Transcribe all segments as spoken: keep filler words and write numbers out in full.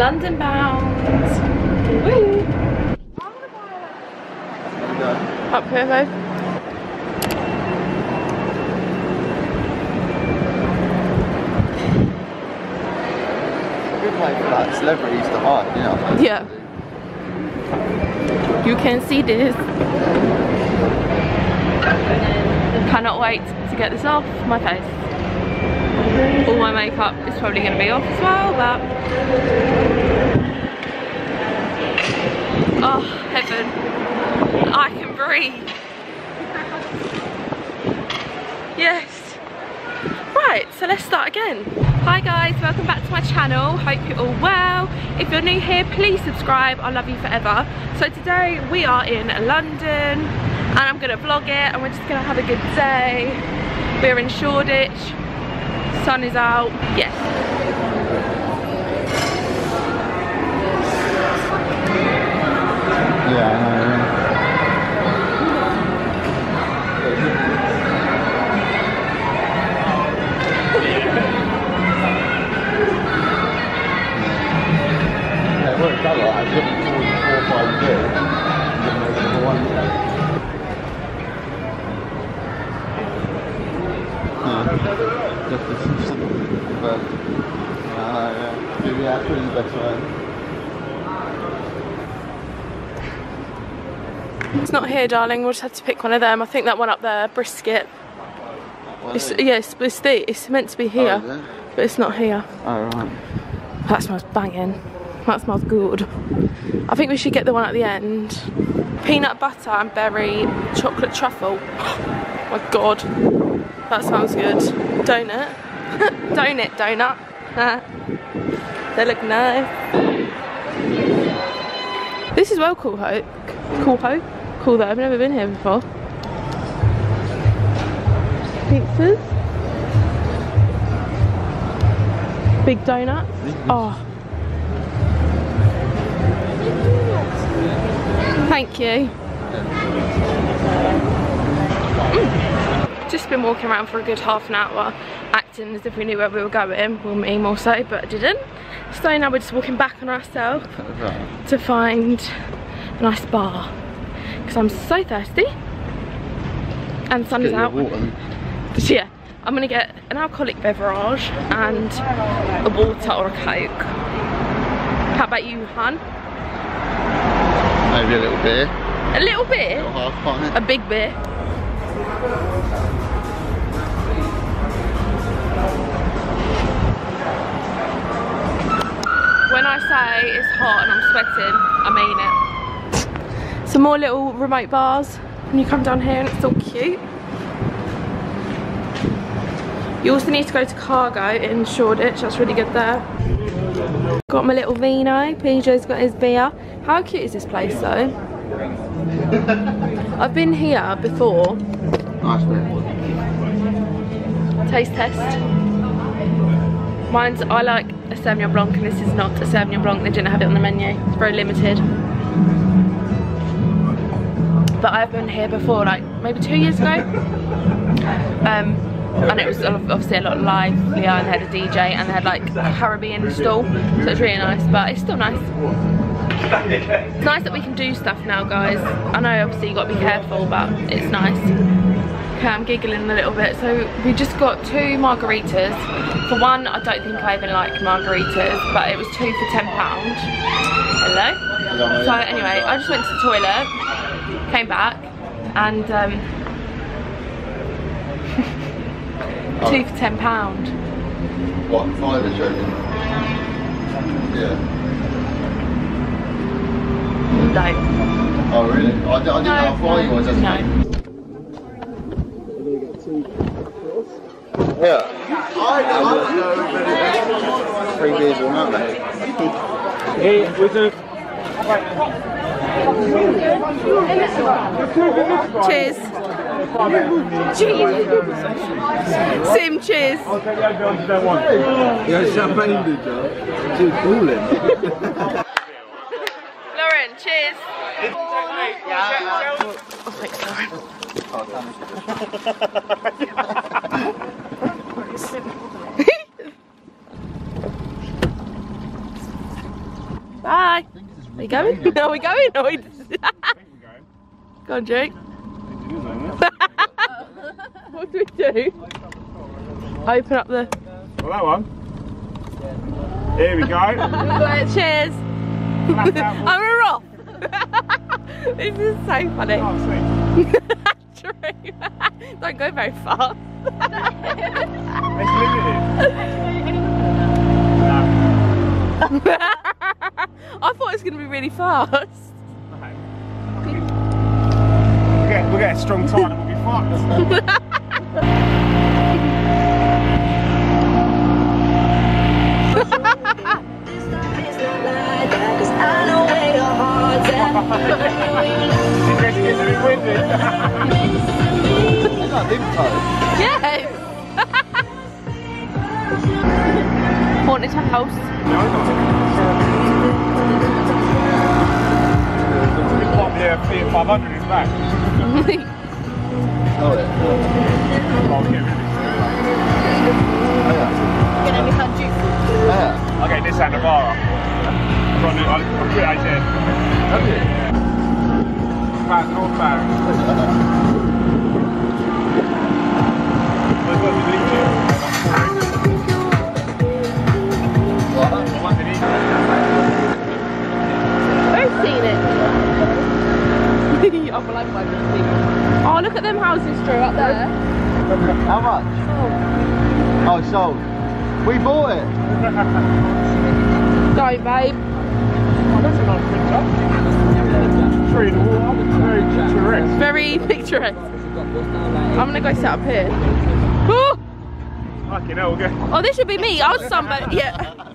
London bound. Woo! Up here, babe. Good place for like celebrities to hide, you know. Yeah. You can see this. Cannot wait to get this off my face. All my makeup is probably going to be off as well, but oh heaven, I can breathe. Yes. Right, so let's start again. Hi guys, welcome back to my channel. Hope you're all well. If you're new here, please subscribe. I love you forever. So today we are in London and I'm gonna vlog it and we're just gonna have a good day. We're in Shoreditch. Sun is out. Yes. Yeah, I know. Yeah, it worked out like I was looking forward to four or five years. Number one. Yeah. Just this something, but uh, yeah, maybe that's really the best way. It's not here, darling. We'll just have to pick one of them. I think that one up there, brisket. It's, yeah, it's, it's, the, it's meant to be here, oh, but it's not here. Oh, right. That smells banging. That smells good. I think we should get the one at the end. Peanut butter and berry chocolate truffle. Oh my god. That smells good. Donut. Donut, donut. They look nice. This is well cool, Hope. Cool, Hope. Cool though, I've never been here before. Pizzas. Big donuts. Oh. Thank you. Mm. Just been walking around for a good half an hour, acting as if we knew where we were going. Well, me more so, but didn't. So now we're just walking back on ourselves to find a nice bar because I'm so thirsty and the sun is out. But yeah, I'm gonna get an alcoholic beverage and a water or a Coke. How about you, hun? Maybe a little beer. A little beer? A little half pint. A big beer. When I say it's hot and I'm sweating, I mean it. Some more little remote bars and you come down here and it's all cute. You also need to go to Cargo in Shoreditch, that's really good there. Got my little vino, P J's got his beer. How cute is this place though? I've been here before. Nice beer. Taste test. Mine's, I like a Sauvignon Blanc and this is not a Sauvignon Blanc, they didn't have it on the menu. It's very limited. But I've been here before, like maybe two years ago. Um, and it was obviously a lot livelier and they had a D J and they had like a Caribbean stall. So it's really nice, but it's still nice. It's nice that we can do stuff now, guys. I know obviously you got to be careful, but it's nice. Okay, I'm giggling a little bit. So we just got two margaritas. For one, I don't think I even like margaritas, but it was two for ten pounds. Hello? So anyway, I just went to the toilet, came back, and um, two for ten pounds. What, five is joking? Yeah. No. Oh really? I, I didn't no, know how far you was. No. Yeah. Three beers will not mate. Hey, with the cheers. Cheers. Sim, cheers. I'll take the other ones you don't want. Yeah, champagne did you? Too cooling. Lauren, cheers. Yeah. Oh, thanks, Lauren. Bye. Are you going? Are we going? Are we... Go on, Jake. What do we do? Open up the... Well, that one. Here we go. Cheers. And we're off. This is so funny. Oh, True. Don't go very fast. it's limited. I thought it was going to be really fast. We'll get, we'll get a strong tide and we'll be fucked. Yes. Haunted house. five hundred is back. Oh, yeah. Yeah. Okay, this and Navara. I'll quit I said. Have you? Back, North Barracks. I've got the link here. Who's seen it? Oh, well, I've seen it. Oh, look at them houses, Drew, up there. How much? Oh, Oh, it's sold. We bought it. go, babe. Oh, that's a nice picture. Tree in the water. Very picturesque. Very picturesque. I'm gonna go sit up here. Oh, Fucking hell, we'll go. oh this should be me. I was sunburned. Yeah.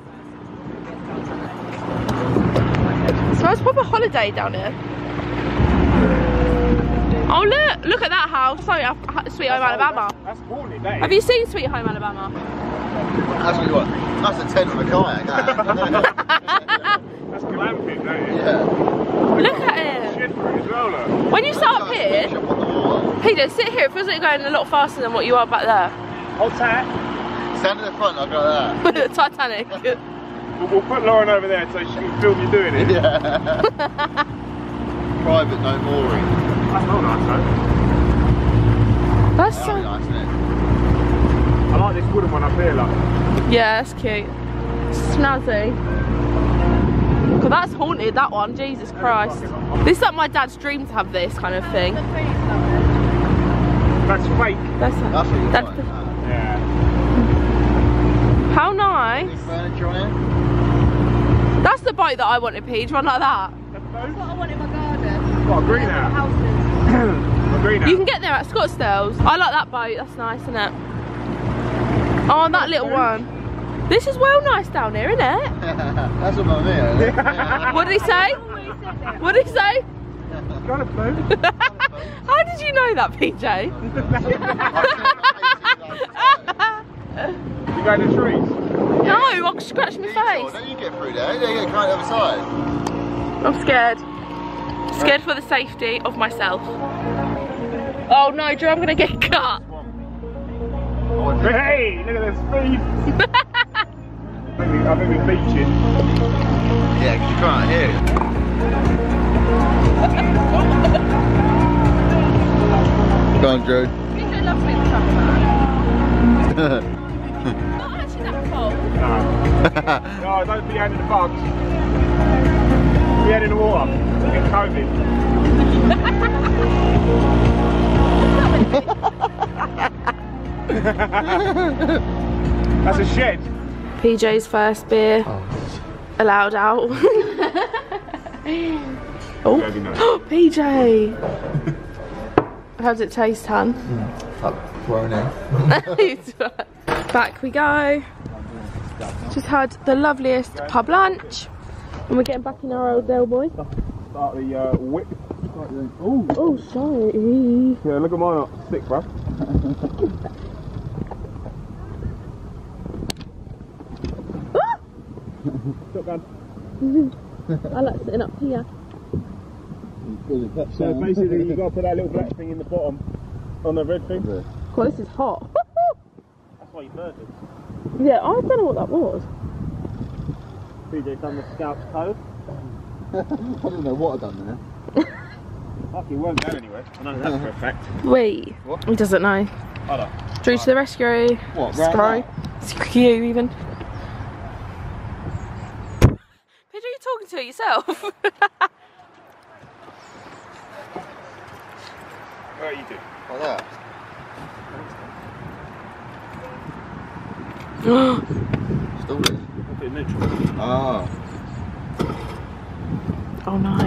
So it's proper holiday down here. Oh look! Look at that house. Sorry, uh, Sweet Home Alabama. That's haunted, that is. Have you seen Sweet Home Alabama? That's what you want. That's a tent on a kayak, that. That's glamping, don't it? Yeah. Look at it. Shit for it as well, look. When you start up here, Jump on the water. Peter, sit here. It feels like you're going a lot faster than what you are back there. Hold tight. Stand in the front, I'll go like that. Titanic. We'll, we'll put Lauren over there so she can film you doing it. Yeah. Private, no mooring. That's not nice, though. That's That'd so... be nice, isn't it? I like this wooden one up here, look. Yeah, that's cute. Snazzy. Cause that's haunted, that one. Jesus Christ. This is like my dad's dream to have this kind of thing. That's fake. That's, That's what you that's want. the, Yeah. how nice. Any furniture on it? That's the boat that I wanted, Peach. One like that. That's That's what I want in my garden. What, a greenhouse? Houses. A greenhouse? You can get there at Scottsdale's. I like that boat. That's nice, isn't it? Oh, that little one. This is well nice down here, isn't it? That's what I mean. What did he say? What did he say? Got a phone. How did you know that, P J? You go in the trees? No, I'll scratch my face. Don't you get through there? You get right the other side. I'm scared. Scared for the safety of myself. Oh no, Drew, I'm gonna get cut. Hey, look at the speed. I think we- I think we're beaching. Yeah, because you can't hear it. Go on, Drew. P J loves me in the summer. Not actually that cold. No. No, don't be handing the bugs. Be handing the water. You'll get COVID. That's a shed. P J's first beer allowed out. Very nice. Oh, P J. How does it taste, hun? Fuck, thrown in. Back we go. Just had the loveliest pub lunch, and we're getting back in our old Del Boy. Start the uh, whip. Ooh. Oh, sorry. Yeah, look at mine stick, bro. Shotgun. I like sitting up here. So basically, you got to put that little black thing in the bottom on the red thing. God, this is hot. That's why you burnt it. Yeah, I don't know what that was. P J done the Scout's code. I don't know what I've done there. Fuck, he won't go anyway. I know that for a fact. Wait. What? He doesn't know. Hold on. Drew to the rescue. What, Screw. right Screw you even. Who are you talking to yourself? What you do? Like that. Still is. Put it neutral. Oh. Oh no.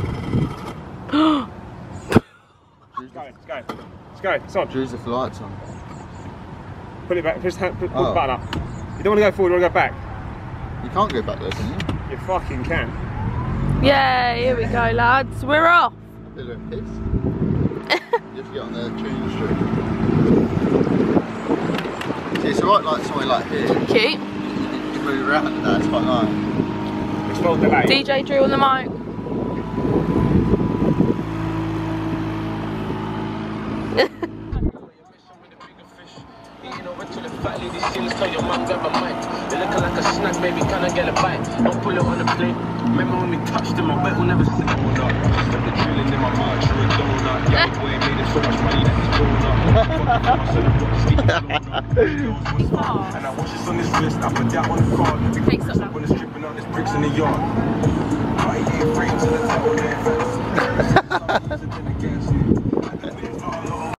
Let's go, let's go. Let's go, it's on. Drew's the lights on. Put it back, push, hand, put, put Oh. the button up. You don't want to go forward, you want to go back. You can't go back there, can you? You fucking can. Yeah, here we go, lads. We're off. A bit of piss. You have to get on the tuning street. See, it's alright like somewhere like here. Cute. You move around and that, it's quite nice. It's full delay. D J Drew on the mic. You're looking like a snack, baby, can I get a bite? Don't pull it on the plate. Remember when we touched him, I bet we'll never see him. Hold up, just got the drilling in my mind, you're a donut. Young boy made him so much money that he's grown up. And I watch this on his wrist, I put that on the card. Take some now. When it's stripping out his bricks in the yard. Right, eight frames in the top of their